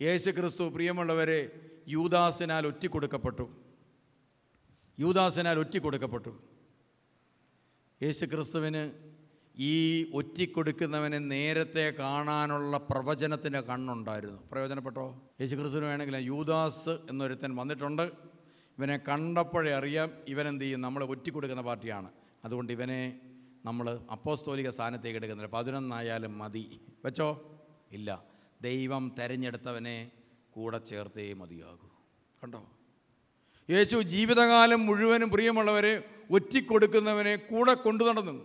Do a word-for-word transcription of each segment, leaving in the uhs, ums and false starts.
യേശു ക്രിസ്തു പ്രിയമുള്ളവരെ യൂദാസിനാൽ ഒറ്റിക്കൊടുക്കപ്പെട്ടു. യൂദാസിനാൽ ഒറ്റിക്കൊടുക്കപ്പെട്ടു. യേശു ക്രിസ്തുവിന് ഈ ഒറ്റിക്കൊടുക്കുന്നവനെ നേരത്തെ കാണാനുള്ള പ്രവചനത്തിൻ്റെ കണ്ണുണ്ടായിരുന്നു. പ്രയോജനപ്പെട്ടോ? യേശു ക്രിസ്തുവിന് വേണമെങ്കിൽ യൂദാസ് എന്നൊരുത്തൻ വന്നിട്ടുണ്ട്. ഇവനെ കണ്ടപ്പോഴേ അറിയാം ഇവനെന്ത് ചെയ്യും, നമ്മൾ ഒറ്റിക്കൊടുക്കുന്ന പാർട്ടിയാണ്. അതുകൊണ്ട് ഇവനെ നമ്മൾ അപ്പോസ്തോലിക സ്ഥാനത്തേക്ക് എടുക്കുന്നില്ല. പതിനൊന്നായാലും മതി വെച്ചോ? ഇല്ല, ദൈവം തെരഞ്ഞെടുത്തവനെ കൂടെ ചേർത്തേ മതിയാകൂ. കണ്ടോ? യേശു ജീവിതകാലം മുഴുവനും പ്രിയമുള്ളവരെ ഒറ്റിക്കൊടുക്കുന്നവനെ കൂടെ കൊണ്ടു നടന്നു.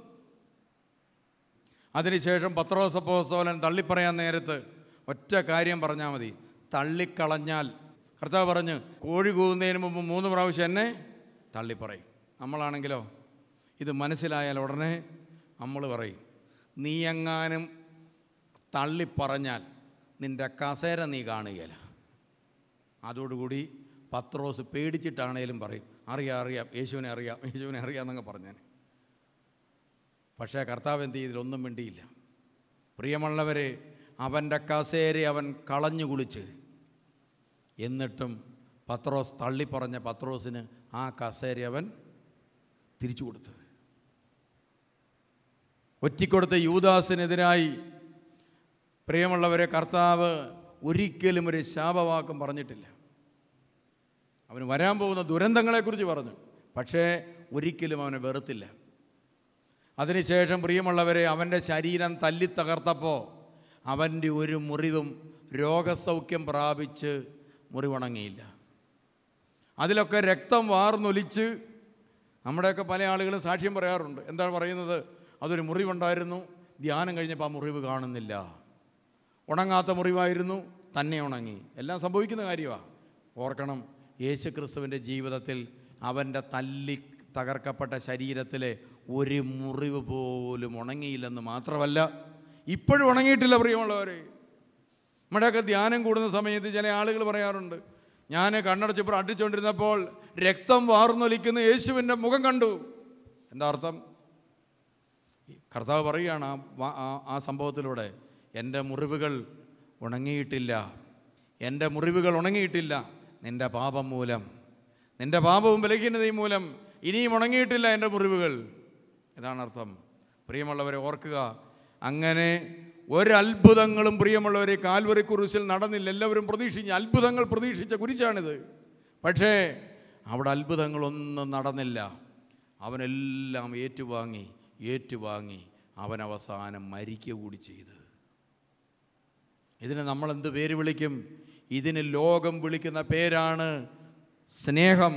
അതിനുശേഷം പത്രോസ് അപ്പോസ്തലൻ തള്ളിപ്പറയാൻ നേരത്ത് ഒറ്റ കാര്യം പറഞ്ഞാൽ മതി, തള്ളിക്കളഞ്ഞാൽ. കർത്താവ് പറഞ്ഞ് കോഴി കൂവുന്നതിന് മുമ്പ് മൂന്ന് പ്രാവശ്യം എന്നെ തള്ളിപ്പറയും. നമ്മളാണെങ്കിലോ ഇത് മനസ്സിലായാൽ ഉടനെ നമ്മൾ പറയും, നീ എങ്ങാനും തള്ളിപ്പറഞ്ഞാൽ നിൻ്റെ കസേര നീ കാണുകയില്ല. അതോടുകൂടി പത്രോസ് പേടിച്ചിട്ടാണേലും പറയും, അറിയാം അറിയാം യേശുവിനെ അറിയാം യേശുവിനെ അറിയാമെന്നങ്ങ് പറഞ്ഞാൽ. പക്ഷേ കർത്താവ് എന്ത് ചെയ്തിലൊന്നും മിണ്ടിയില്ല. പ്രിയമുള്ളവരെ, അവൻ്റെ കസേര അവൻ കളഞ്ഞു കുളിച്ച്, എന്നിട്ടും പത്രോസ് തള്ളിപ്പറഞ്ഞ പത്രോസിന് ആ കസേര അവൻ തിരിച്ചു കൊടുത്തു. ഒറ്റിക്കൊടുത്ത യൂദാസിനെതിരായി പ്രിയമുള്ളവരെ കർത്താവ് ഒരിക്കലും ഒരു ശാപവാക്കം പറഞ്ഞിട്ടില്ല. അവന് വരാൻ പോകുന്ന ദുരന്തങ്ങളെക്കുറിച്ച് പറഞ്ഞു, പക്ഷേ ഒരിക്കലും അവനെ വെറുത്തില്ല. അതിനുശേഷം പ്രിയമുള്ളവരെ അവൻ്റെ ശരീരം തല്ലിത്തകർത്തപ്പോൾ അവൻ്റെ ഒരു മുറിവും രോഗസൗഖ്യം പ്രാപിച്ച് മുറിവുണങ്ങിയില്ല. അതിലൊക്കെ രക്തം വാർന്നൊലിച്ച്, നമ്മുടെയൊക്കെ പല ആളുകളും സാക്ഷ്യം പറയാറുണ്ട്. എന്താണ് പറയുന്നത്? അതൊരു മുറിവുണ്ടായിരുന്നു, ധ്യാനം കഴിഞ്ഞപ്പോൾ ആ മുറിവ് കാണുന്നില്ല. ഉണങ്ങാത്ത മുറിവായിരുന്നു, തന്നെ ഉണങ്ങി. എല്ലാം സംഭവിക്കുന്ന കാര്യമാണ്. ഓർക്കണം, യേശു ക്രിസ്തുവിൻ്റെ ജീവിതത്തിൽ അവൻ്റെ തല്ലി തകർക്കപ്പെട്ട ശരീരത്തിലെ ഒരു മുറിവ് പോലും ഉണങ്ങിയില്ലെന്ന് മാത്രമല്ല, ഇപ്പോഴും ഉണങ്ങിയിട്ടില്ല. പ്രിയമുള്ളവരെ, നമ്മുടെയൊക്കെ ധ്യാനം കൂടുന്ന സമയത്ത് ചില ആളുകൾ പറയാറുണ്ട്, ഞാൻ കണ്ണടച്ച് പ്രാർത്ഥിച്ചുകൊണ്ടിരുന്നപ്പോൾ രക്തം വാർന്നൊലിക്കുന്ന യേശുവിൻ്റെ മുഖം കണ്ടു. എന്താ അർത്ഥം? കർത്താവ് പറയുകയാണ് ആ ആ സംഭവത്തിലൂടെ, എൻ്റെ മുറിവുകൾ ഉണങ്ങിയിട്ടില്ല, എൻ്റെ മുറിവുകൾ ഉണങ്ങിയിട്ടില്ല നിൻ്റെ പാപം മൂലം, നിൻ്റെ പാപവും ബലഹീനതയും മൂലം ഇനിയും ഉണങ്ങിയിട്ടില്ല എൻ്റെ മുറിവുകൾ. ഇതാണ് അർത്ഥം. പ്രിയമുള്ളവരെ ഓർക്കുക, അങ്ങനെ ഒരത്ഭുതങ്ങളും പ്രിയമുള്ളവരെ കാൽവറി കുരിശിൽ നടന്നില്ല. എല്ലാവരും പ്രതീക്ഷിച്ച അത്ഭുതങ്ങൾ പ്രതീക്ഷിച്ച കുരിശാണിത്. പക്ഷേ അവിടെ അത്ഭുതങ്ങളൊന്നും നടന്നില്ല. അവനെല്ലാം ഏറ്റുവാങ്ങി ഏറ്റുവാങ്ങി അവൻ അവസാനം മരിക്കുക കൂടി ചെയ്ത്. ഇതിന് നമ്മളെന്ത് പേര് വിളിക്കും? ഇതിന് ലോകം വിളിക്കുന്ന പേരാണ് സ്നേഹം.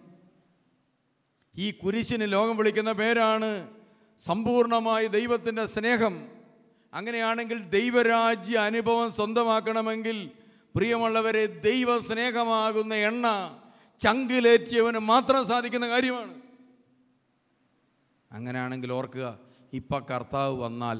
ഈ കുരിശിന് ലോകം വിളിക്കുന്ന പേരാണ് സമ്പൂർണമായി ദൈവത്തിൻ്റെ സ്നേഹം. അങ്ങനെയാണെങ്കിൽ ദൈവരാജ്യ അനുഭവം സ്വന്തമാക്കണമെങ്കിൽ പ്രിയമുള്ളവരെ, ദൈവ സ്നേഹമാകുന്ന എണ്ണ ചങ്കിലേറ്റിയവന് മാത്രം സാധിക്കുന്ന കാര്യമാണ്. അങ്ങനെയാണെങ്കിൽ ഓർക്കുക, ഇപ്പം കർത്താവ് വന്നാൽ,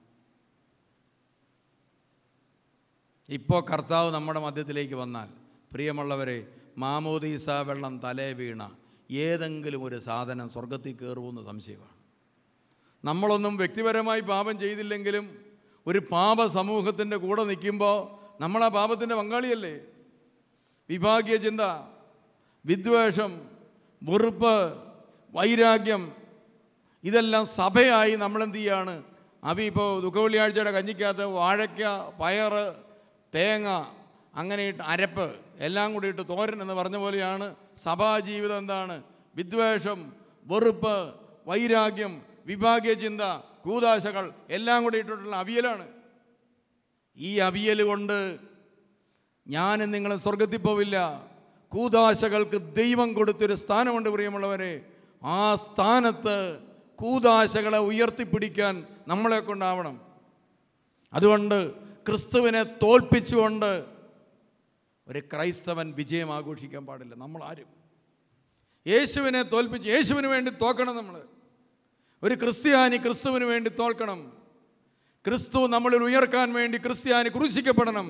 ഇപ്പോൾ കർത്താവ് നമ്മുടെ മധ്യത്തിലേക്ക് വന്നാൽ പ്രിയമുള്ളവരെ, മാമോദീസ വെള്ളം തലേ വീണ ഏതെങ്കിലും ഒരു സാധനം സ്വർഗത്തിൽ കയറുമെന്ന് സംശയമാണ്. നമ്മളൊന്നും വ്യക്തിപരമായി പാപം ചെയ്തില്ലെങ്കിലും ഒരു പാപ സമൂഹത്തിൻ്റെ കൂടെ നിൽക്കുമ്പോൾ നമ്മൾ ആ പാപത്തിൻ്റെ പങ്കാളിയല്ലേ? വിഭാഗീയ ചിന്ത, വിദ്വേഷം, വെറുപ്പ്, വൈരാഗ്യം, ഇതെല്ലാം സഭയായി നമ്മളെന്ത് ചെയ്യാണ്? അവ ഇപ്പോൾ ദുഃഖവെള്ളിയാഴ്ചയുടെ കഞ്ഞിക്കകത്ത് വാഴയ്ക്ക, പയറ്, തേങ്ങ, അങ്ങനെ ഇട്ട് അരപ്പ് എല്ലാം കൂടി ഇട്ട് തോരൻ എന്ന് പറഞ്ഞ പോലെയാണ് സഭാജീവിതം. എന്താണ്? വിദ്വേഷം, വെറുപ്പ്, വൈരാഗ്യം, വിഭാഗീയ ചിന്ത, കൂദാശകൾ എല്ലാം കൂടി ഇട്ടിട്ടുള്ള അവിയലാണ്. ഈ അവിയൽ കൊണ്ട് ഞാനും നിങ്ങളും സ്വർഗത്തിൽ പോവില്ല. കൂദാശകൾക്ക് ദൈവം കൊടുത്തൊരു സ്ഥാനമുണ്ട് പ്രിയമുള്ളവരെ. ആ സ്ഥാനത്ത് കൂദാശകളെ ഉയർത്തിപ്പിടിക്കാൻ നമ്മളെ കൊണ്ടാവണം. അതുകൊണ്ട് ക്രിസ്തുവിനെ തോൽപ്പിച്ചുകൊണ്ട് ഒരു ക്രൈസ്തവൻ വിജയം ആഘോഷിക്കാൻ പാടില്ല. നമ്മൾ ആരും യേശുവിനെ തോൽപ്പിച്ച് യേശുവിന് വേണ്ടി തോക്കണം. നമ്മൾ ഒരു ക്രിസ്ത്യാനി ക്രിസ്തുവിന് വേണ്ടി തോൽക്കണം. ക്രിസ്തു നമ്മളിൽ ഉയർക്കാൻ വേണ്ടി ക്രിസ്ത്യാനി ക്രൂശിക്കപ്പെടണം.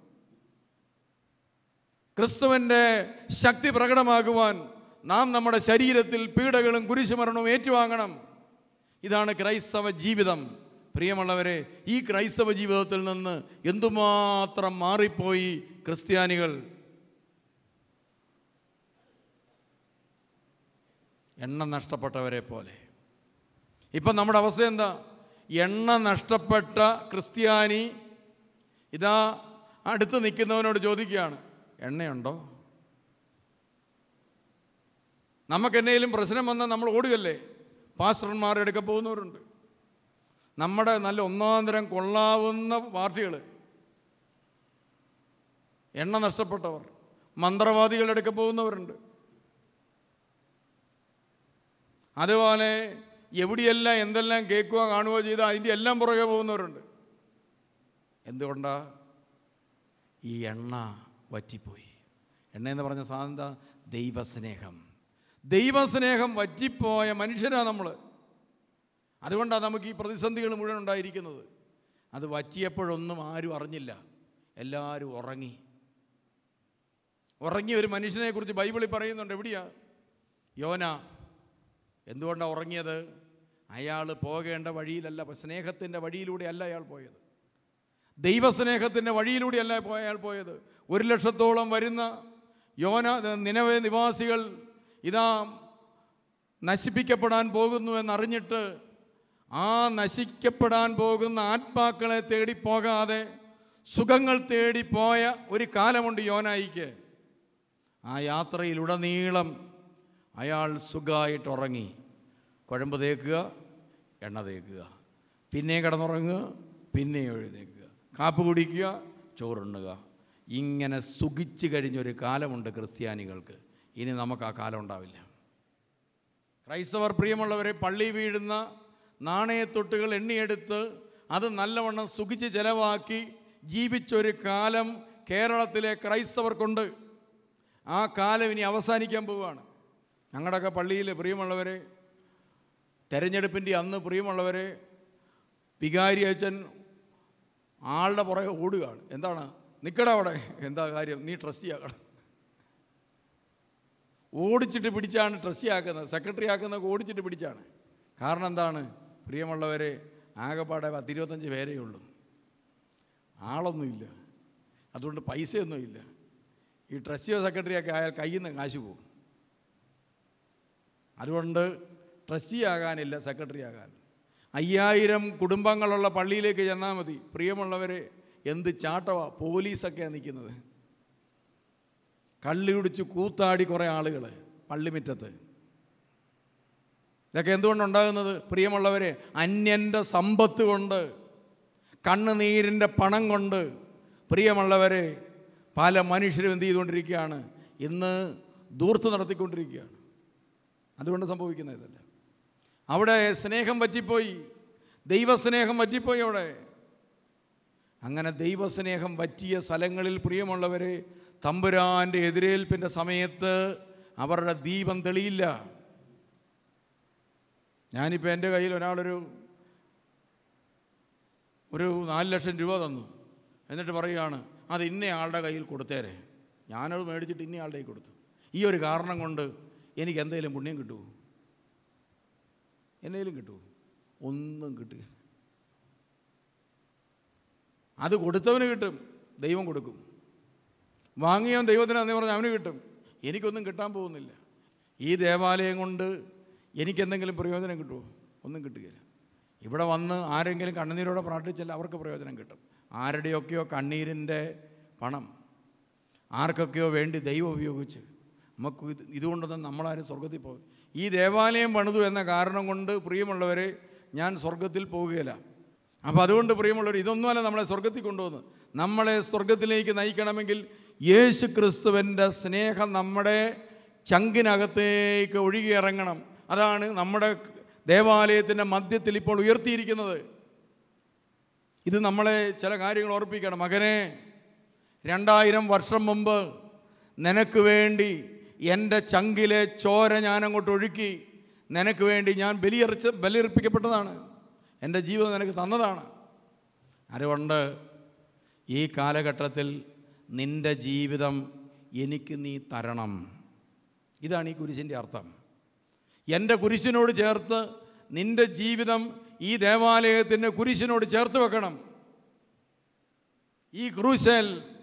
ക്രിസ്തുവിൻ്റെ ശക്തി പ്രകടമാകുവാൻ നാം നമ്മുടെ ശരീരത്തിൽ പീഡകളും കുരിശുമരണവും ഏറ്റുവാങ്ങണം. ഇതാണ് ക്രൈസ്തവ ജീവിതം. പ്രിയമുള്ളവരെ, ഈ ക്രൈസ്തവ ജീവിതത്തിൽ നിന്ന് എന്തുമാത്രം മാറിപ്പോയി ക്രിസ്ത്യാനികൾ എണ്ണ നഷ്ടപ്പെട്ടവരെ പോലെ. ഇപ്പം നമ്മുടെ അവസ്ഥ എന്താ? എണ്ണ നഷ്ടപ്പെട്ട ക്രിസ്ത്യാനി ഇതാ അടുത്ത് നിൽക്കുന്നവനോട് ചോദിക്കുകയാണ്, എണ്ണയുണ്ടോ? നമുക്കെന്നേലും പ്രശ്നം വന്നാൽ നമ്മൾ ഓടുകയല്ലേ? പാസ്റ്റർമാരുടെ അടുക്ക പോകുന്നവരുണ്ട്, നമ്മുടെ നല്ല ഒന്നാം തരം കൊള്ളാവുന്ന പാർട്ടികൾ, എണ്ണ നഷ്ടപ്പെട്ടവർ, മന്ത്രവാദികളുടെ അടുക്ക പോകുന്നവരുണ്ട്. അതുപോലെ എവിടെയെല്ലാം എന്തെല്ലാം കേൾക്കുക കാണുകയോ ചെയ്താൽ അതിൻ്റെ എല്ലാം പുറകെ പോകുന്നവരുണ്ട്. എന്തുകൊണ്ടാ? ഈ എണ്ണ വറ്റിപ്പോയി. എണ്ണ എന്ന് പറഞ്ഞ സാധനം ദൈവസ്നേഹം. ദൈവസ്നേഹം വറ്റിപ്പോയ മനുഷ്യരാണ് നമ്മൾ. അതുകൊണ്ടാണ് നമുക്ക് ഈ പ്രതിസന്ധികൾ മുഴുവൻ ഉണ്ടായിരിക്കുന്നത്. അത് വറ്റിയപ്പോഴൊന്നും ആരും അറിഞ്ഞില്ല, എല്ലാവരും ഉറങ്ങി. ഉറങ്ങിയ ഒരു മനുഷ്യനെക്കുറിച്ച് ബൈബിളിൽ പറയുന്നുണ്ട്. എവിടെയാ? യോന. എന്തുകൊണ്ടാണ് ഉറങ്ങിയത്? അയാൾ പോകേണ്ട വഴിയിലല്ല, സ്നേഹത്തിൻ്റെ വഴിയിലൂടെ അല്ല അയാൾ പോയത്, ദൈവസ്നേഹത്തിൻ്റെ വഴിയിലൂടെയല്ല അയാൾ പോയത്. ഒരു ലക്ഷത്തോളം വരുന്ന യോന നിനവേ നിവാസികൾ ഇതാ നശിപ്പിക്കപ്പെടാൻ പോകുന്നു എന്നറിഞ്ഞിട്ട് ആ നശിക്കപ്പെടാൻ പോകുന്ന ആത്മാക്കളെ തേടിപ്പോകാതെ സുഖങ്ങൾ തേടിപ്പോയ ഒരു കാലമുണ്ട് യോനായിക്ക്. ആ യാത്രയിലുടനീളം അയാൾ സുഖമായിട്ട് ഉറങ്ങി. കുഴമ്പ് തേക്കുക, എണ്ണ തേക്കുക, പിന്നെ കിടന്നുറങ്ങുക, പിന്നെ എഴുന്നേൽക്കുക, കാപ്പ് കുടിക്കുക, ചോറുണ്ണുക. ഇങ്ങനെ സുഖിച്ച് കഴിഞ്ഞൊരു കാലമുണ്ട് ക്രിസ്ത്യാനികൾക്ക്. ഇനി നമുക്ക് ആ കാലം ഉണ്ടാവില്ല. ക്രൈസ്തവർ പ്രിയമുള്ളവരെ, പള്ളി വീഴുന്ന നാണയത്തൊട്ടുകൾ എണ്ണിയെടുത്ത് അത് നല്ലവണ്ണം സുഖിച്ച് ചെലവാക്കി ജീവിച്ചൊരു കാലം കേരളത്തിലെ ക്രൈസ്തവർക്കുണ്ട്. ആ കാലം ഇനി അവസാനിക്കാൻ പോവുകയാണ്. ഞങ്ങളുടെയൊക്കെ പള്ളിയിൽ പ്രിയമുള്ളവരെ, തെരഞ്ഞെടുപ്പിൻ്റെ അന്ന് പ്രിയമുള്ളവരെ, വികാരി അച്ഛൻ ആളുടെ പുറകെ ഓടുകയാണ്. എന്താണ്? നിൽക്കട അവിടെ, എന്താ കാര്യം? നീ ട്രസ്റ്റി ആക്കണം. ഓടിച്ചിട്ട് പിടിച്ചാണ് ട്രസ്റ്റി ആക്കുന്നത്, സെക്രട്ടറി ആക്കുന്നതൊക്കെ ഓടിച്ചിട്ട് പിടിച്ചാണ്. കാരണം എന്താണ്? പ്രിയമുള്ളവരെ, ആകെപ്പാടെ പത്തിരുപത്തഞ്ച് പേരേ ഉള്ളൂ, ആളൊന്നുമില്ല, അതുകൊണ്ട് പൈസയൊന്നുമില്ല. ഈ ട്രസ്റ്റിയോ സെക്രട്ടറിയൊക്കെ ആയാൽ കയ്യിൽ നിന്ന് കാശ് പോകും. അതുകൊണ്ട് ട്രസ്റ്റി ആകാനില്ല, സെക്രട്ടറി ആകാൻ. അയ്യായിരം കുടുംബങ്ങളുള്ള പള്ളിയിലേക്ക് ചെന്നാൽ മതി. പ്രിയമുള്ളവരെ, എന്ത് ചാട്ടവാ! പോലീസൊക്കെയാണ് നിൽക്കുന്നത്. കള്ളി കുടിച്ച് കൂത്താടി കുറേ ആളുകൾ പള്ളിമുറ്റത്ത്. ഇതൊക്കെ എന്തുകൊണ്ടുണ്ടാകുന്നത്? പ്രിയമുള്ളവരെ, അന്യൻ്റെ സമ്പത്ത് കൊണ്ട്, കണ്ണുനീരിൻ്റെ പണം കൊണ്ട് പ്രിയമുള്ളവരെ പല മനുഷ്യരും എന്ത് ചെയ്തുകൊണ്ടിരിക്കുകയാണ്? ഇന്ന് ധൂർത്ത് നടത്തിക്കൊണ്ടിരിക്കുകയാണ്. അതുകൊണ്ട് സംഭവിക്കുന്ന ഇതല്ല. അവിടെ സ്നേഹം പറ്റിപ്പോയി, ദൈവസ്നേഹം പറ്റിപ്പോയി അവിടെ. അങ്ങനെ ദൈവസ്നേഹം പറ്റിയ സ്ഥലങ്ങളിൽ പ്രിയമുള്ളവരെ, തമ്പുരാൻ്റെ എതിരേൽപ്പിൻ്റെ സമയത്ത് അവരുടെ ദീപം തെളിയില്ല. ഞാനിപ്പോൾ എൻ്റെ കയ്യിൽ ഒരാളൊരു ഒരു നാല് ലക്ഷം രൂപ തന്നു. എന്നിട്ട് പറയുകയാണ്, അത് ഇന്നയാളുടെ കയ്യിൽ കൊടുത്തേരെ. ഞാനത് മേടിച്ചിട്ട് ഇന്നയാളുടെ കയ്യിൽ കൊടുത്തു. ഈ ഒരു കാരണം കൊണ്ട് എനിക്ക് എന്തെങ്കിലും പുണ്യം കിട്ടുമോ? എന്നേലും കിട്ടുമോ? ഒന്നും കിട്ടുക. അത് കൊടുത്തവന് കിട്ടും, ദൈവം കൊടുക്കും. വാങ്ങിയവൻ ദൈവത്തിന് എന്ന് പറഞ്ഞാൽ അവന് കിട്ടും. എനിക്കൊന്നും കിട്ടാൻ പോകുന്നില്ല. ഈ ദേവാലയം കൊണ്ട് എനിക്കെന്തെങ്കിലും പ്രയോജനം കിട്ടുമോ? ഒന്നും കിട്ടുകയില്ല. ഇവിടെ വന്ന് ആരെങ്കിലും കണ്ണുനീരോടെ പ്രാർത്ഥിച്ചാൽ അവർക്ക് പ്രയോജനം കിട്ടും. ആരുടെയൊക്കെയോ കണ്ണീരിൻ്റെ പണം ആർക്കൊക്കെയോ വേണ്ടി ദൈവം ഉപയോഗിച്ച് നമുക്ക് ഇത് ഇതുകൊണ്ടൊന്നും നമ്മളാരും സ്വർഗത്തിൽ പോകും. ഈ ദേവാലയം പണിതു എന്ന കാരണം കൊണ്ട് പ്രിയമുള്ളവരെ ഞാൻ സ്വർഗത്തിൽ പോകുകയില്ല. അപ്പോൾ അതുകൊണ്ട് പ്രിയമുള്ളവർ, ഇതൊന്നുമല്ല നമ്മളെ സ്വർഗത്തിൽ കൊണ്ടുവന്ന്. നമ്മളെ സ്വർഗത്തിലേക്ക് നയിക്കണമെങ്കിൽ യേശു ക്രിസ്തുവിൻ്റെ സ്നേഹം നമ്മുടെ ചങ്കിനകത്തേക്ക് ഒഴുകിയിറങ്ങണം. അതാണ് നമ്മുടെ ദേവാലയത്തിൻ്റെ മധ്യത്തിൽ ഇപ്പോൾ ഉയർത്തിയിരിക്കുന്നത്. ഇത് നമ്മളെ ചില കാര്യങ്ങൾ ഓർപ്പിക്കണം. മകനെ, രണ്ടായിരം വർഷം മുമ്പ് നിനക്ക് വേണ്ടി എൻ്റെ ചങ്കിലെ ചോര ഞാനങ്ങോട്ട് ഒഴുക്കി, നിനക്ക് വേണ്ടി ഞാൻ ബലിയർച്ച് ബലിയർപ്പിക്കപ്പെട്ടതാണ്. എൻ്റെ ജീവിതം നിനക്ക് തന്നതാണ്. അതുകൊണ്ട് ഈ കാലഘട്ടത്തിൽ നിൻ്റെ ജീവിതം എനിക്ക് നീ തരണം. ഇതാണ് ഈ കുരിശിൻ്റെ അർത്ഥം. എൻ്റെ കുരിശിനോട് ചേർത്ത് നിൻ്റെ ജീവിതം ഈ ദേവാലയത്തിൻ്റെ കുരിശിനോട് ചേർത്ത് വെക്കണം. ഈ ക്രൂശിൽ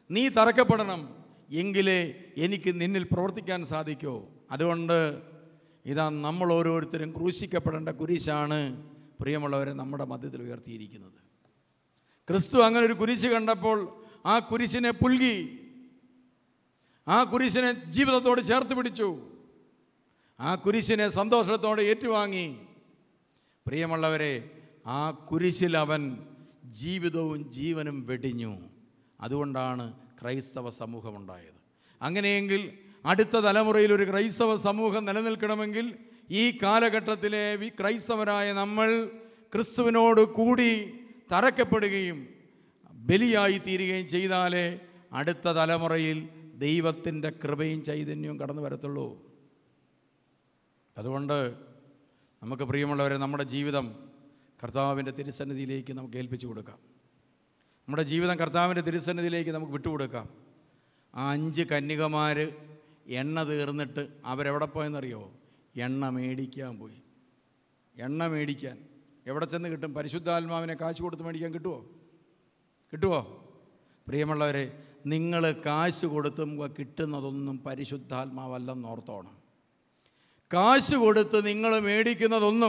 നീ തറക്കപ്പെടണം, എങ്കിലേ എനിക്ക് നിന്നിൽ പ്രവർത്തിക്കാൻ സാധിക്കൂ. അതുകൊണ്ട് ഇതാ നമ്മൾ ഓരോരുത്തരും ക്രൂശിക്കപ്പെടേണ്ട കുരിശാണ് പ്രിയമുള്ളവരെ നമ്മുടെ മധ്യത്തിൽ ഉയർത്തിയിരിക്കുന്നത്. ക്രിസ്തു അങ്ങനെ ഒരു കുരിശ് കണ്ടപ്പോൾ ആ കുരിശിനെ പുൽകി, ആ കുരിശിനെ ജീവിതത്തോട് ചേർത്ത് പിടിച്ചു, ആ കുരിശിനെ സന്തോഷത്തോടെ ഏറ്റുവാങ്ങി. പ്രിയമുള്ളവരെ, ആ കുരിശിൽ അവൻ ജീവിതവും ജീവനും വെടിഞ്ഞു. അതുകൊണ്ടാണ് ക്രൈസ്തവ സമൂഹമുണ്ടായത്. അങ്ങനെയെങ്കിൽ അടുത്ത തലമുറയിൽ ഒരു ക്രൈസ്തവ സമൂഹം നിലനിൽക്കണമെങ്കിൽ ഈ കാലഘട്ടത്തിലെ ക്രൈസ്തവരായ നമ്മൾ ക്രിസ്തുവിനോട് കൂടി തറക്കപ്പെടുകയും ബലിയായി തീരുകയും ചെയ്താലേ അടുത്ത തലമുറയിൽ ദൈവത്തിൻ്റെ കൃപയും ചൈതന്യവും കടന്നു വരത്തുള്ളൂ. അതുകൊണ്ട് നമുക്ക് പ്രിയമുള്ളവരെ, നമ്മുടെ ജീവിതം കർത്താവിൻ്റെ തിരുസന്നിധിയിലേക്ക് നമുക്ക് ഏൽപ്പിച്ചു കൊടുക്കാം. നമ്മുടെ ജീവിതം കർത്താവിൻ്റെ തിരുസന്നിധിയിലേക്ക് നമുക്ക് വിട്ടുകൊടുക്കാം. ആ അഞ്ച് കന്യകമാർ എണ്ണ തീർന്നിട്ട് അവരെവിടെ പോയെന്നറിയോ? എണ്ണ മേടിക്കാൻ പോയി. എണ്ണ മേടിക്കാൻ എവിടെ ചെന്ന് കിട്ടും? പരിശുദ്ധാത്മാവിനെ കാശ് കൊടുത്ത് മേടിക്കാൻ കിട്ടുമോ? കിട്ടുമോ? പ്രിയമുള്ളവരെ, നിങ്ങൾ കാശ് കൊടുത്തും കിട്ടുന്നതൊന്നും പരിശുദ്ധാത്മാവല്ലെന്ന് ഓർത്തോണം. കാശ് കൊടുത്ത് നിങ്ങൾ മേടിക്കുന്നതൊന്നും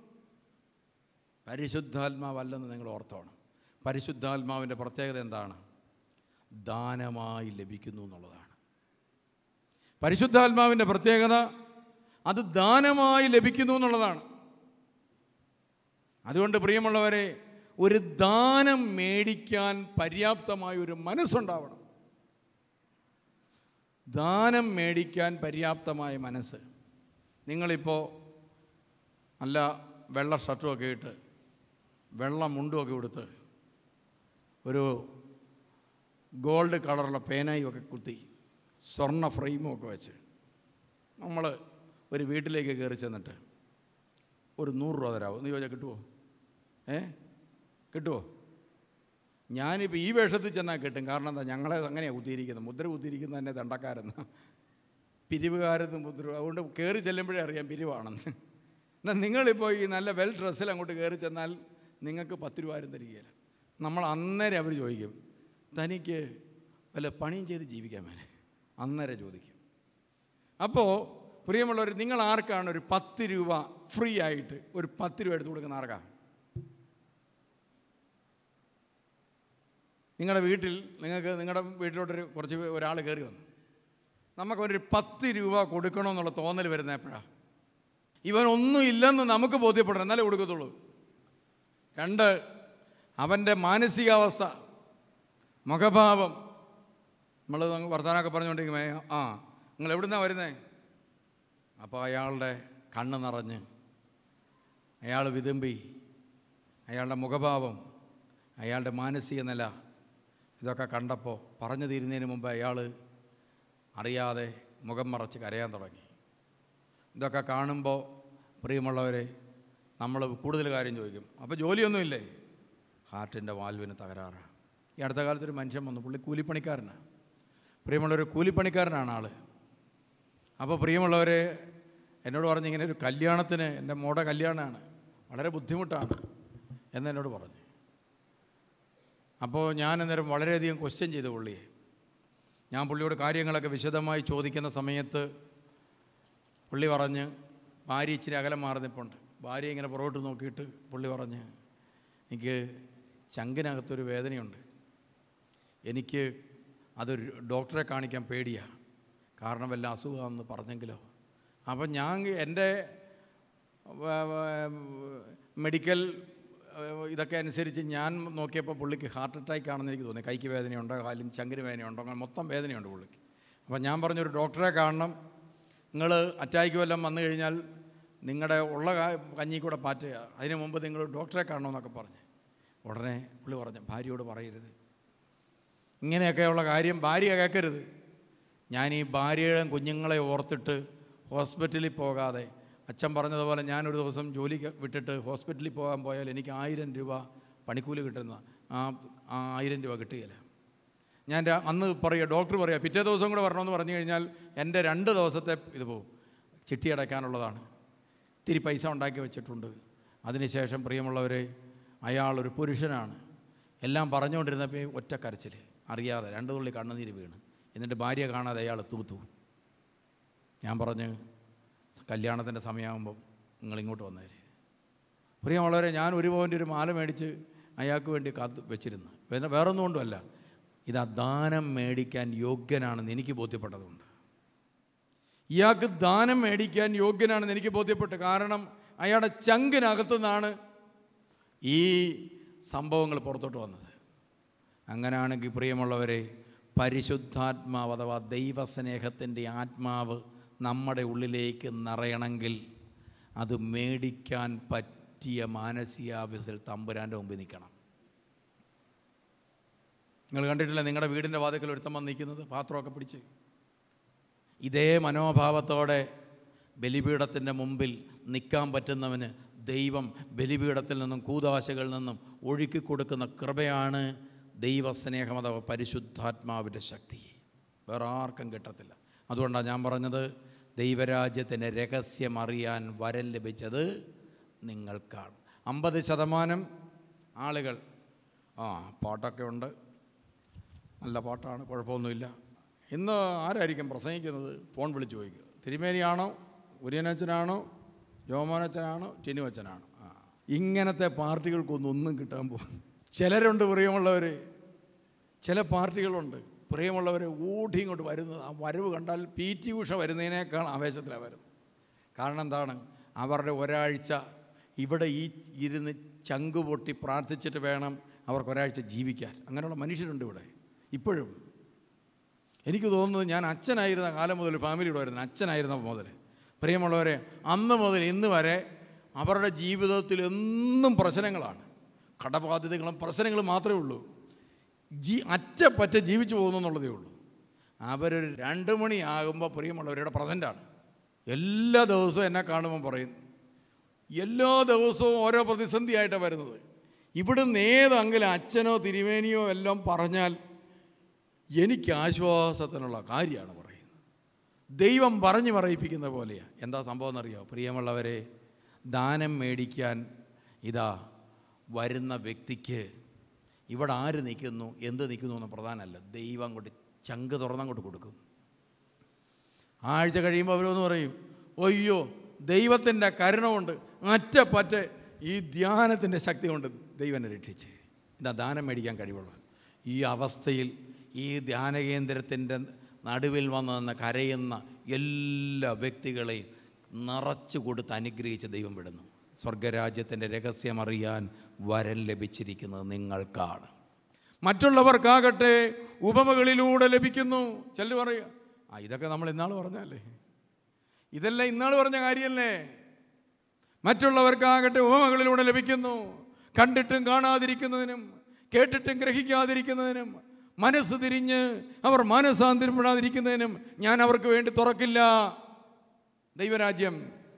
പരിശുദ്ധാത്മാവല്ലെന്ന് നിങ്ങൾ ഓർത്തോണം. പരിശുദ്ധാത്മാവിൻ്റെ പ്രത്യേകത എന്താണ്? ദാനമായി ലഭിക്കുന്നു എന്നുള്ളതാണ്. പരിശുദ്ധാത്മാവിൻ്റെ പ്രത്യേകത അത് ദാനമായി ലഭിക്കുന്നു എന്നുള്ളതാണ്. അതുകൊണ്ട് പ്രിയമുള്ളവരെ, ഒരു ദാനം മേടിക്കാൻ പര്യാപ്തമായ ഒരു മനസ്സുണ്ടാവണം. ദാനം മേടിക്കാൻ പര്യാപ്തമായ മനസ്സ്. നിങ്ങളിപ്പോൾ നല്ല വെള്ള ഷർട്ടുമൊക്കെ ഇട്ട് വെള്ള മുണ്ടുമൊക്കെ കൊടുത്ത് ഒരു ഗോൾഡ് കളറുള്ള പേനയും ഒക്കെ കുത്തി സ്വർണ്ണ ഫ്രെയിമും ഒക്കെ വെച്ച് നമ്മൾ ഒരു വീട്ടിലേക്ക് കയറി ചെന്നിട്ട് ഒരു നൂറ് രൂപ തരാമോ എന്ന് ചോദിച്ചാൽ കിട്ടുമോ? ഏ കിട്ടുമോ? ഞാനിപ്പോൾ ഈ വേഷത്തിൽ ചെന്നാൽ കിട്ടും. കാരണം എന്താ? ഞങ്ങളെ അങ്ങനെയാണ് കുത്തിയിരിക്കുന്നത്. മുദ്ര കുത്തിയിരിക്കുന്നത് തന്നെ ദണ്ഡക്കാരെന്ന്, പിരിവുകാരെന്ന് മുദ്ര. അതുകൊണ്ട് കയറി ചെല്ലുമ്പോഴേ അറിയാം പിരിവാണെന്ന്. എന്നാൽ നിങ്ങളിപ്പോൾ ഈ നല്ല വെൽ ഡ്രസ്സിൽ അങ്ങോട്ട് കയറി ചെന്നാൽ നിങ്ങൾക്ക് പത്ത് രൂപ ആരും തരികയില്ല. നമ്മൾ അന്നേരം അവർ ചോദിക്കും, തനിക്ക് വല്ല പണിയും ചെയ്ത് ജീവിക്കാൻ വേണേ? അന്നേരം ചോദിക്കും. അപ്പോൾ പ്രിയമുള്ളവർ, നിങ്ങൾ ആർക്കാണ് ഒരു പത്ത് രൂപ ഫ്രീ ആയിട്ട് ഒരു പത്ത് രൂപ എടുത്ത് കൊടുക്കുന്ന? ആർക്കാണ്? നിങ്ങളുടെ വീട്ടിൽ നിങ്ങൾക്ക് നിങ്ങളുടെ വീട്ടിലോട്ടൊരു കുറച്ച് ഒരാൾ കയറി വന്നു, നമുക്കൊരു പത്ത് രൂപ കൊടുക്കണമെന്നുള്ള തോന്നൽ വരുന്ന എപ്പോഴാണ്? ഇവനൊന്നും ഇല്ലെന്ന് നമുക്ക് ബോധ്യപ്പെടണം, എന്നാലേ കൊടുക്കത്തുള്ളൂ. രണ്ട്, അവൻ്റെ മാനസികാവസ്ഥ, മുഖഭാവം. നമ്മൾ വർത്തമാനമൊക്കെ പറഞ്ഞുകൊണ്ടിരിക്കുമേ, ആ നിങ്ങൾ എവിടുന്നാണ് വരുന്നത്? അപ്പോൾ അയാളുടെ കണ്ണ് നിറഞ്ഞ്, അയാൾ വിതുമ്പി, അയാളുടെ മുഖഭാവം, അയാളുടെ മാനസിക നില, ഇതൊക്കെ കണ്ടപ്പോൾ പറഞ്ഞു തീരുന്നതിന് മുമ്പ് അയാൾ അറിയാതെ മുഖം മറച്ച് കരയാൻ തുടങ്ങി. ഇതൊക്കെ കാണുമ്പോൾ പ്രിയമുള്ളവരെ, നമ്മൾ കൂടുതൽ കാര്യം ചോദിക്കും, അപ്പോൾ ജോലിയൊന്നുമില്ലേ? ഹാർട്ടിൻ്റെ വാൽവിന് തകരാറാണ്. ഈ അടുത്ത കാലത്തൊരു മനുഷ്യൻ വന്നു, പുള്ളി കൂലിപ്പണിക്കാരനാണ്. പ്രിയമുള്ളവർ, കൂലിപ്പണിക്കാരനാണ് ആൾ. അപ്പോൾ പ്രിയമുള്ളവരെ എന്നോട് പറഞ്ഞു, ഇങ്ങനെ ഒരു കല്യാണത്തിന്, എൻ്റെ മോടെ കല്യാണമാണ്, വളരെ ബുദ്ധിമുട്ടാണ് എന്നെന്നോട് പറഞ്ഞു. അപ്പോൾ ഞാൻ അന്നേരം വളരെയധികം ക്വസ്റ്റ്യൻ ചെയ്തു പുള്ളിയെ. ഞാൻ പുള്ളിയോട് കാര്യങ്ങളൊക്കെ വിശദമായി ചോദിക്കുന്ന സമയത്ത് പുള്ളി പറഞ്ഞ്, ഭാര്യ ഇച്ചിരി അകലം മാറി നിൽപ്പുണ്ട്. ഭാര്യ ഇങ്ങനെ പുറകോട്ട് നോക്കിയിട്ട് പുള്ളി പറഞ്ഞ്, എനിക്ക് ചങ്കിനകത്തൊരു വേദനയുണ്ട്, എനിക്ക് അതൊരു ഡോക്ടറെ കാണിക്കാൻ പേടിയാണ്, കാരണം വല്ല അസുഖമാണെന്ന് പറഞ്ഞെങ്കിലോ. അപ്പം ഞാൻ എൻ്റെ മെഡിക്കൽ ഇതൊക്കെ അനുസരിച്ച് ഞാൻ നോക്കിയപ്പോൾ പുള്ളിക്ക് ഹാർട്ട് അറ്റാക്ക് ആണെന്ന് എനിക്ക് തോന്നി. കൈക്ക് വേദനയുണ്ടോ, കാലിന് ചങ്കിന് വേദനയുണ്ടോ, അങ്ങനെ മൊത്തം വേദനയുണ്ട് പുള്ളിക്ക്. അപ്പം ഞാൻ പറഞ്ഞൊരു ഡോക്ടറെ കാണണം, നിങ്ങൾ അറ്റാക്ക് വല്ലതും വന്നു കഴിഞ്ഞാൽ നിങ്ങളുടെ ഉള്ള കഞ്ഞി കൂടെ പാറ്റുക, അതിന് മുമ്പ് നിങ്ങൾ ഡോക്ടറെ കാണണമെന്നൊക്കെ പറഞ്ഞ്. ഉടനെ പുള്ളി പറഞ്ഞു, ഭാര്യയോട് പറയരുത്, ഇങ്ങനെയൊക്കെയുള്ള കാര്യം ഭാര്യ കേൾക്കരുത്. ഞാൻ ഈ ഭാര്യയുടെ കുഞ്ഞുങ്ങളെ ഓർത്തിട്ട് ഹോസ്പിറ്റലിൽ പോകാതെ, അച്ഛൻ പറഞ്ഞതുപോലെ ഞാനൊരു ദിവസം ജോലി വിട്ടിട്ട് ഹോസ്പിറ്റലിൽ പോകാൻ പോയാൽ എനിക്ക് ആയിരം രൂപ പണിക്കൂലി കിട്ടുന്ന ആ ആ ആയിരം രൂപ കിട്ടുകയില്ല. ഞാൻ അന്ന് പറയുക, ഡോക്ടർ പറയുക, പിറ്റേ ദിവസം കൂടെ വരണമെന്ന് പറഞ്ഞു കഴിഞ്ഞാൽ എൻ്റെ രണ്ട് ദിവസത്തെ ഇത് പോകും, ചിട്ടി അടയ്ക്കാനുള്ളതാണ്, ഇത്തിരി പൈസ ഉണ്ടാക്കി വെച്ചിട്ടുണ്ട്. അതിനുശേഷം പ്രിയമുള്ളവരെ, അയാളൊരു പുരുഷനാണ്. എല്ലാം പറഞ്ഞുകൊണ്ടിരുന്നപ്പോൾ ഒറ്റ കരച്ചിൽ. അറിയാതെ രണ്ട് തുള്ളി കണ്ണുനീര് വീണ്. എന്നിട്ട് ഭാര്യ കാണാതെ അയാൾ തൂത്തു. ഞാൻ പറഞ്ഞ് കല്യാണത്തിൻ്റെ സമയമാകുമ്പോൾ നിങ്ങളിങ്ങോട്ട് വന്നേര്. പ്രിയമുള്ളവരെ, ഞാൻ ഒരു പവൻ്റെ ഒരു മാല മേടിച്ച് അയാൾക്ക് വേണ്ടി കാത്ത് വെച്ചിരുന്നു. പിന്നെ വേറൊന്നും കൊണ്ടുമല്ല, ഇതാ ദാനം മേടിക്കാൻ യോഗ്യനാണെന്ന് എനിക്ക് ബോധ്യപ്പെട്ടതുകൊണ്ട്. ഇയാൾക്ക് ദാനം മേടിക്കാൻ യോഗ്യനാണെന്ന് എനിക്ക് ബോധ്യപ്പെട്ടു. കാരണം അയാളുടെ ചങ്കിനകത്തു നിന്നാണ് ഈ സംഭവങ്ങൾ പുറത്തോട്ട് വന്നത്. അങ്ങനെയാണെങ്കിൽ പ്രിയമുള്ളവരെ, പരിശുദ്ധാത്മാവ് അഥവാ ദൈവസ്നേഹത്തിൻ്റെ ആത്മാവ് നമ്മുടെ ഉള്ളിലേക്ക് നിറയണമെങ്കിൽ അത് മേടിക്കാൻ പറ്റിയ മാനസികാവസ്ഥയിൽ തമ്പുരാൻ്റെ മുമ്പിൽ നിൽക്കണം. നിങ്ങൾ കണ്ടിട്ടില്ല നിങ്ങളുടെ വീടിൻ്റെ വാതിക്കൽ ഒരുത്തം വന്ന് നിൽക്കുന്നത് പാത്രമൊക്കെ പിടിച്ച്? ഇതേ മനോഭാവത്തോടെ ബലിപീഠത്തിൻ്റെ മുമ്പിൽ നിൽക്കാൻ പറ്റുന്നവന് ദൈവം ബലിപീഠത്തിൽ നിന്നും കൂദാശകളിൽ നിന്നും ഒഴുക്കി കൊടുക്കുന്ന കൃപയാണ് ദൈവസ്നേഹം അഥവാ പരിശുദ്ധാത്മാവിൻ്റെ ശക്തി. വേറെ ആർക്കും കിട്ടത്തില്ല. അതുകൊണ്ടാണ് ഞാൻ പറഞ്ഞത്, ദൈവരാജ്യത്തിൻ്റെ രഹസ്യം അറിയാൻ വരം ലഭിച്ചത് നിങ്ങൾക്കാണ്. അമ്പത് ശതമാനം ആളുകൾ ആ പാട്ടൊക്കെ ഉണ്ട്, നല്ല പാട്ടാണ്, കുഴപ്പമൊന്നുമില്ല. ഇന്ന് ആരായിരിക്കും പ്രസംഗിക്കുന്നത്? ഫോൺ വിളിച്ച് ചോദിക്കുക, തിരുമേനിയാണോ, ഉരിയനച്ചനാണോ, ജോമോനച്ചനാണോ, ടിനുവച്ചനാണോ? ആ ഇങ്ങനത്തെ പാർട്ടികൾക്കൊന്നും ഒന്നും കിട്ടാൻ പോകും. ചിലരുണ്ട് പ്രിയമുള്ളവർ, ചില പാർട്ടികളുണ്ട് പ്രിയമുള്ളവരെ ഓടി ഇങ്ങോട്ട് വരുന്നത്. ആ വരവ് കണ്ടാൽ പി ടി ഉഷ വരുന്നതിനേക്കാൾ ആവേശത്തിലാണ് വരുന്നത്. കാരണം എന്താണ്? അവരുടെ ഒരാഴ്ച ഇവിടെ ഈ ഇരുന്ന് ചങ്ക് പൊട്ടി പ്രാർത്ഥിച്ചിട്ട് വേണം അവർക്ക് ഒരാഴ്ച ജീവിക്കാൻ. അങ്ങനെയുള്ള മനുഷ്യരുണ്ട് ഇവിടെ ഇപ്പോഴും. എനിക്ക് തോന്നുന്നത്, ഞാൻ അച്ഛനായിരുന്ന കാലം മുതൽ ഫാമിലിയുടെ വരുന്നത്, അച്ഛനായിരുന്ന മുതൽ പ്രിയമുള്ളവരെ, അന്ന് മുതൽ ഇന്ന് വരെ അവരുടെ ജീവിതത്തിൽ എന്നും പ്രശ്നങ്ങളാണ്, കടബാധ്യതകളും പ്രശ്നങ്ങളും മാത്രമേ ഉള്ളൂ. ജീ അറ്റപ്പറ്റ ജീവിച്ചു പോകുന്നു എന്നുള്ളതേ ഉള്ളൂ. അവരൊരു രണ്ട് മണിയാകുമ്പോൾ പ്രിയമുള്ളവരുടെ പ്രസൻറ്റാണ്. എല്ലാ ദിവസവും എന്നെ കാണുമ്പോൾ പറയും, എല്ലാ ദിവസവും ഓരോ പ്രതിസന്ധിയായിട്ടാണ് വരുന്നത്. ഇവിടുന്ന് ഏതെങ്കിലും അച്ഛനോ തിരുമേനിയോ എല്ലാം പറഞ്ഞാൽ എനിക്ക് ആശ്വാസത്തിനുള്ള കാര്യമാണ് പറയുന്നത്. ദൈവം പറഞ്ഞു പറയിപ്പിക്കുന്ന പോലെയാണ്. എന്താ സംഭവം എന്നറിയോ പ്രിയമുള്ളവരെ? ദാനം മേടിക്കാൻ ഇതാ വരുന്ന വ്യക്തിക്ക് ഇവിടെ ആര് നിൽക്കുന്നു, എന്ത് നിൽക്കുന്നു എന്ന് പ്രധാനമല്ല. ദൈവം അങ്ങോട്ട് ചങ്ക് തുറന്നങ്ങോട്ട് കൊടുക്കും. ആഴ്ച കഴിയുമ്പോൾ അവരൊന്ന് പറയും, ഒയ്യോ ദൈവത്തിൻ്റെ കരുണ കൊണ്ട് അറ്റപ്പറ്റ ഈ ധ്യാനത്തിൻ്റെ ശക്തി കൊണ്ട് ദൈവം എന്നെ രക്ഷിച്ച്. ഇതാ ദാനം മേടിക്കാൻ കഴിവുള്ളത്. ഈ അവസ്ഥയിൽ ഈ ധ്യാനകേന്ദ്രത്തിൻ്റെ നടുവിൽ വന്ന് നിന്ന് കരയുന്ന എല്ലാ വ്യക്തികളെയും നിറച്ചു കൊടുത്ത് അനുഗ്രഹിച്ച് ദൈവം വിടുന്നു. സ്വർഗരാജ്യത്തിൻ്റെ രഹസ്യമറിയാൻ വരം ലഭിച്ചിരിക്കുന്നത് നിങ്ങൾക്കാണ്. മറ്റുള്ളവർക്കാകട്ടെ ഉപമകളിലൂടെ ലഭിക്കുന്നു. ചിലർ പറയുക, ആ ഇതൊക്കെ നമ്മൾ ഇന്നാൾ പറഞ്ഞല്ലേ, ഇതെല്ലാം ഇന്നാൾ പറഞ്ഞ കാര്യമല്ലേ. മറ്റുള്ളവർക്കാകട്ടെ ഉപമകളിലൂടെ ലഭിക്കുന്നു. കണ്ടിട്ടും കാണാതിരിക്കുന്നതിനും കേട്ടിട്ടും ഗ്രഹിക്കാതിരിക്കുന്നതിനും മനസ്സ് തിരിഞ്ഞ് അവർ മനസ്സാന്തരപ്പെടാതിരിക്കുന്നതിനും ഞാൻ അവർക്ക് വേണ്ടി തുറക്കില്ല ദൈവരാജ്യം.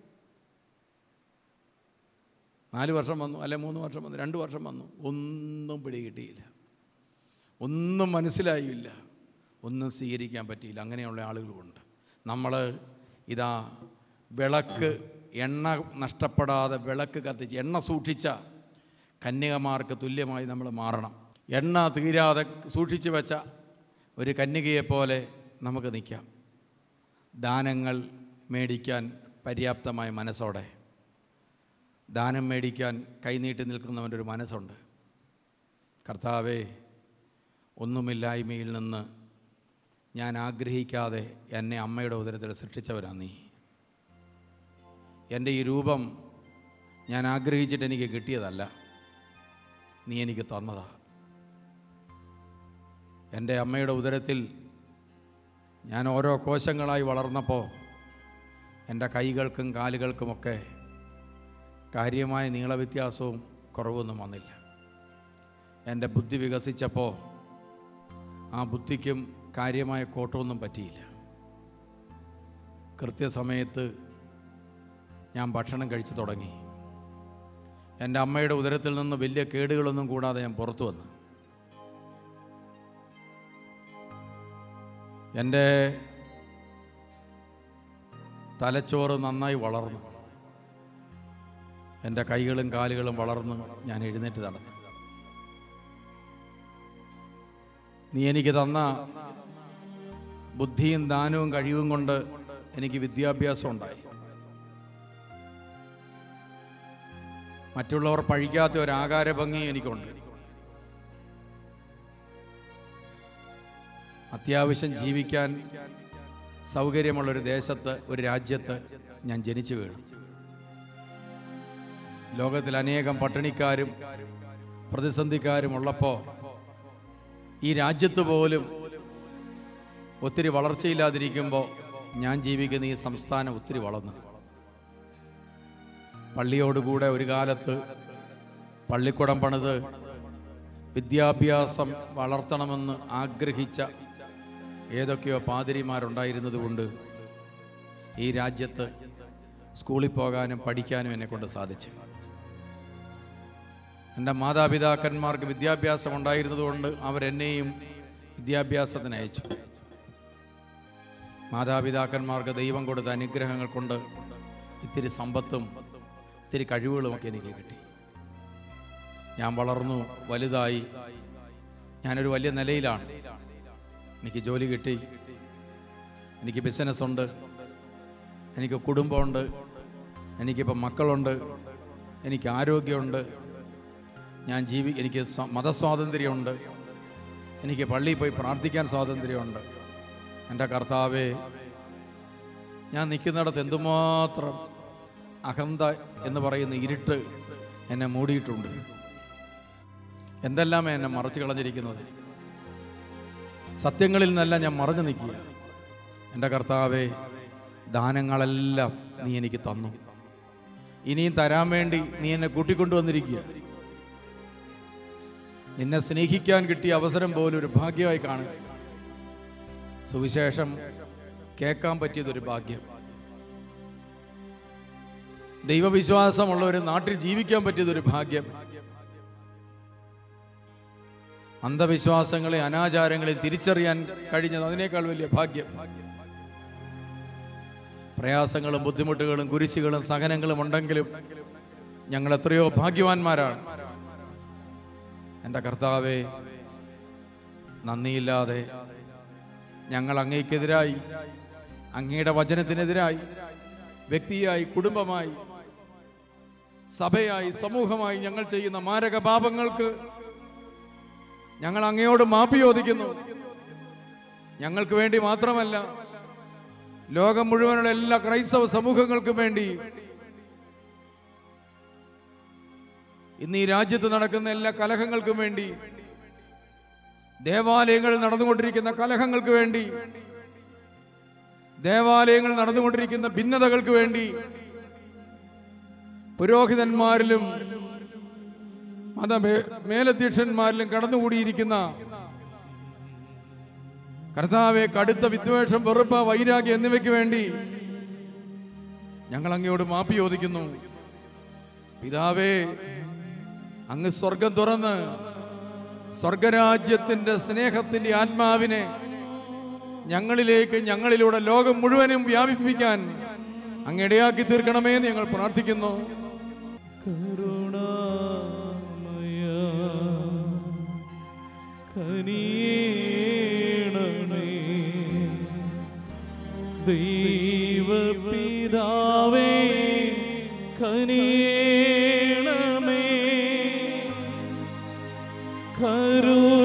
നാല് വർഷം വന്നു, അല്ലെ മൂന്ന് വർഷം വന്നു, രണ്ട് വർഷം വന്നു, ഒന്നും പിടികിട്ടിയില്ല, ഒന്നും മനസ്സിലായില്ല, ഒന്നും സ്വീകരിക്കാൻ പറ്റിയില്ല. അങ്ങനെയുള്ള ആളുകളുമുണ്ട്. നമ്മൾ ഇതാ വിളക്ക് എണ്ണ നഷ്ടപ്പെടാതെ വിളക്ക് കത്തിച്ച് എണ്ണ സൂക്ഷിച്ച കന്യകമാർക്ക് തുല്യമായി നമ്മൾ മാറണം. എണ്ണ തീരാതെ സൂക്ഷിച്ചു വെച്ച ഒരു കന്യകയെപ്പോലെ നമുക്ക് നിൽക്കാം. ദാനങ്ങൾ മേടിക്കാൻ പര്യാപ്തമായ മനസ്സോടെ, ദാനം മേടിക്കാൻ കൈനീട്ടി നിൽക്കുന്നവൻ്റെ ഒരു മനസ്സുണ്ട്. കർത്താവേ, ഒന്നുമില്ലായ്മയിൽ നിന്ന് ഞാൻ ആഗ്രഹിക്കാതെ എന്നെ അമ്മയുടെ ഉദരത്തിൽ സൃഷ്ടിച്ചവനാണ് നീ. എൻ്റെ ഈ രൂപം ഞാൻ ആഗ്രഹിച്ചിട്ട് എനിക്ക് കിട്ടിയതല്ല, നീ എനിക്ക് തന്നതാ. എൻ്റെ അമ്മയുടെ ഉദരത്തിൽ ഞാൻ ഓരോ കോശങ്ങളായി വളർന്നപ്പോൾ എൻ്റെ കൈകൾക്കും കാലുകൾക്കുമൊക്കെ കാര്യമായ നീളവ്യത്യാസവും കുറവൊന്നും വന്നില്ല. എൻ്റെ ബുദ്ധി വികസിച്ചപ്പോൾ ആ ബുദ്ധിക്കും കാര്യമായ കോട്ടമൊന്നും പറ്റിയില്ല. കൃത്യസമയത്ത് ഞാൻ ഭക്ഷണം കഴിച്ചു തുടങ്ങി. എൻ്റെ അമ്മയുടെ ഉദരത്തിൽ നിന്ന് വലിയ കേടുകളൊന്നും കൂടാതെ ഞാൻ പുറത്തു വന്നു. എൻ്റെ തലച്ചോറ് നന്നായി വളർന്നു. എൻ്റെ കൈകളും കാലുകളും വളർന്ന് ഞാൻ എഴുന്നേറ്റ് നടന്നു. നീ എനിക്ക് തന്ന ബുദ്ധിയും ദാനവും കഴിവും കൊണ്ട് എനിക്ക് വിദ്യാഭ്യാസം ഉണ്ടായി. മറ്റുള്ളവർ പഴിക്കാത്ത ഒരു ആകാര ഭംഗി എനിക്കുണ്ട്. അത്യാവശ്യം ജീവിക്കാൻ സൗകര്യമുള്ളൊരു ദേശത്ത്, ഒരു രാജ്യത്ത് ഞാൻ ജനിച്ചു വീണു. ലോകത്തിൽ അനേകം പട്ടിണിക്കാരും പ്രതിസന്ധിക്കാരും ഉള്ളപ്പോൾ ഈ രാജ്യത്ത് പോലും ഒത്തിരി വളർച്ചയില്ലാതിരിക്കുമ്പോൾ ഞാൻ ജീവിക്കുന്ന ഈ സംസ്ഥാനം ഒത്തിരി വളർന്നു. പള്ളിയോടുകൂടെ ഒരു കാലത്ത് പള്ളിക്കുടം പണിത് വിദ്യാഭ്യാസം വളർത്തണമെന്ന് ആഗ്രഹിച്ച ഏതൊക്കെയോ പാതിരിമാരുണ്ടായിരുന്നത് കൊണ്ട് ഈ രാജ്യത്ത് സ്കൂളിൽ പോകാനും പഠിക്കാനും എന്നെ കൊണ്ട് സാധിച്ചു. എൻ്റെ മാതാപിതാക്കന്മാർക്ക് വിദ്യാഭ്യാസം ഉണ്ടായിരുന്നതുകൊണ്ട് അവരെന്നെയും വിദ്യാഭ്യാസത്തിന് അയച്ചു. മാതാപിതാക്കന്മാർക്ക് ദൈവം കൊടുത്ത അനുഗ്രഹങ്ങൾ കൊണ്ട് ഇത്തിരി സമ്പത്തും ഇത്തിരി കഴിവുകളുമൊക്കെ എനിക്ക് കിട്ടി. ഞാൻ വളർന്നു വലുതായി. ഞാനൊരു വലിയ നിലയിലാണ്. എനിക്ക് ജോലി കിട്ടി, എനിക്ക് ബിസിനസ്സുണ്ട്, എനിക്ക് കുടുംബമുണ്ട്, എനിക്കിപ്പോൾ മക്കളുണ്ട്, എനിക്ക് ആരോഗ്യമുണ്ട്, ഞാൻ ജീവി എനിക്ക് മതസ്വാതന്ത്ര്യമുണ്ട്, എനിക്ക് പള്ളിയിൽ പോയി പ്രാർത്ഥിക്കാൻ സ്വാതന്ത്ര്യമുണ്ട്. എൻ്റെ കർത്താവേ, ഞാൻ നിൽക്കുന്നിടത്ത് എന്തുമാത്രം അഹന്ത എന്ന് പറയുന്ന ഇരുട്ട് എന്നെ മൂടിയിട്ടുണ്ട്. എന്തെല്ലാം എന്നെ മറച്ചു കളഞ്ഞിരിക്കുന്നത്. സത്യങ്ങളിൽ നിന്നല്ല ഞാൻ മറഞ്ഞു നിൽക്കുക. എൻ്റെ കർത്താവേ, ദാനങ്ങളെല്ലാം നീ എനിക്ക് തന്നു. ഇനിയും തരാൻ വേണ്ടി നീ എന്നെ കൂട്ടിക്കൊണ്ടുവന്നിരിക്കുക. നിന്നെ സ്നേഹിക്കാൻ കിട്ടിയ അവസരം പോലും ഒരു ഭാഗ്യമായി കാണുക. സുവിശേഷം കേൾക്കാൻ പറ്റിയതൊരു ഭാഗ്യം. ദൈവവിശ്വാസമുള്ള ഒരു നാട്ടിൽ ജീവിക്കാൻ പറ്റിയതൊരു ഭാഗ്യം. അന്ധവിശ്വാസങ്ങളെ അനാചാരങ്ങളെ തിരിച്ചറിയാൻ കഴിഞ്ഞത് അതിനേക്കാൾ വലിയ ഭാഗ്യം. പ്രയാസങ്ങളും ബുദ്ധിമുട്ടുകളും കുരിശുകളും സഹനങ്ങളും ഉണ്ടെങ്കിലും ഞങ്ങൾ എത്രയോ ഭാഗ്യവാന്മാരാണ്. എൻ്റെ കർത്താവേ, നന്ദിയില്ലാതെ ഞങ്ങൾ അങ്ങേക്കെതിരായി, അങ്ങയുടെ വചനത്തിനെതിരായി, വ്യക്തിയായി, കുടുംബമായി, സഭയായി, സമൂഹമായി ഞങ്ങൾ ചെയ്യുന്ന മാരക പാപങ്ങൾക്ക് ഞങ്ങൾ അങ്ങയോട് മാപ്പ് ചോദിക്കുന്നു. ഞങ്ങൾക്ക് വേണ്ടി മാത്രമല്ല, ലോകം മുഴുവനുള്ള എല്ലാ ക്രൈസ്തവ സമൂഹങ്ങൾക്കും വേണ്ടി, ഇന്ന് ഈ രാജ്യത്ത് നടക്കുന്ന എല്ലാ കലഹങ്ങൾക്കും വേണ്ടി, ദേവാലയങ്ങളിൽ നടന്നുകൊണ്ടിരിക്കുന്ന കലഹങ്ങൾക്ക് വേണ്ടി, ദേവാലയങ്ങളിൽ നടന്നുകൊണ്ടിരിക്കുന്ന ഭിന്നതകൾക്ക് വേണ്ടി, പുരോഹിതന്മാരിലും മത മേലധ്യക്ഷന്മാരിലും കടന്നുകൂടിയിരിക്കുന്ന കർത്താവെ, കടുത്ത വിദ്വേഷം, വെറുപ്പ്, വൈരാഗ്യം എന്നിവയ്ക്ക് വേണ്ടി ഞങ്ങൾ അങ്ങയോട് മാപ്പ് ചോദിക്കുന്നു. പിതാവേ, അങ്ങ് സ്വർഗം തുറന്ന് സ്വർഗരാജ്യത്തിന്റെ സ്നേഹത്തിന്റെ ആത്മാവിനെ ഞങ്ങളിലേക്ക്, ഞങ്ങളിലൂടെ ലോകം മുഴുവനും വ്യാപിപ്പിക്കാൻ അങ്ങ് ഇടയാക്കി തീർക്കണമെന്ന് ഞങ്ങൾ പ്രാർത്ഥിക്കുന്നു. കരുണാമയ കനിയേണമേ, ദൈവപിതാവേ കനിയേണമേ, കരുണ